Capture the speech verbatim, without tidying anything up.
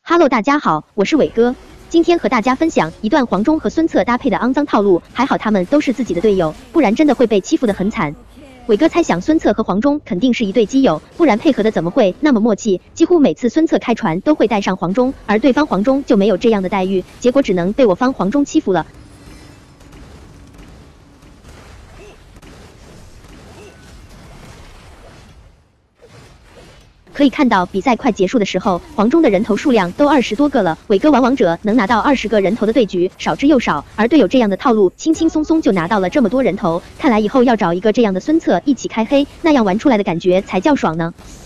Hello， 大家好，我是伟哥，今天和大家分享一段黄忠和孙策搭配的肮脏套路，还好他们都是自己的队友，不然真的会被欺负得很惨。伟哥猜想孙策和黄忠肯定是一对基友，不然配合的怎么会那么默契？几乎每次孙策开船都会带上黄忠，而对方黄忠就没有这样的待遇，结果只能被我方黄忠欺负了。可以看到，比赛快结束的时候，黄忠的人头数量都二十多个了。伟哥玩王者能拿到二十个人头的对局少之又少，而队友这样的套路，轻轻松松就拿到了这么多人头。看来以后要找一个这样的孙策一起开黑，那样玩出来的感觉才叫爽呢。